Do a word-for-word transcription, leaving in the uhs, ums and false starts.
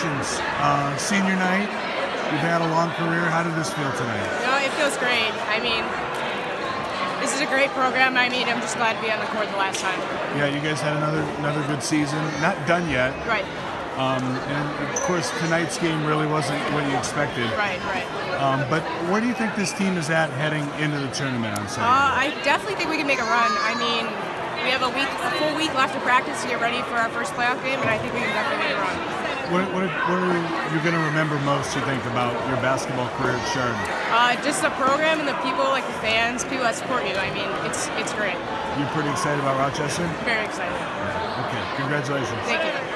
congratulations. Uh, senior night, you've had a long career. How did this feel tonight? No, it feels great. I mean, this is a great program. I mean, I'm just glad to be on the court the last time. Yeah, you guys had another another good season. Not done yet. Right. Um, and of course, tonight's game really wasn't what you expected. Right, right. Um, but where do you think this team is at heading into the tournament on Saturday? Uh, I definitely think we can make a run. I mean, we have a week, a full week left of practice to get ready for our first playoff game, and I think we can definitely make a run. What, what, what are you going to remember most, you think, about your basketball career at Chardon? Uh, just the program and the people, like the fans, people that support you. I mean, it's it's great. You're pretty excited about Rochester? Very excited. Okay, congratulations. Thank you.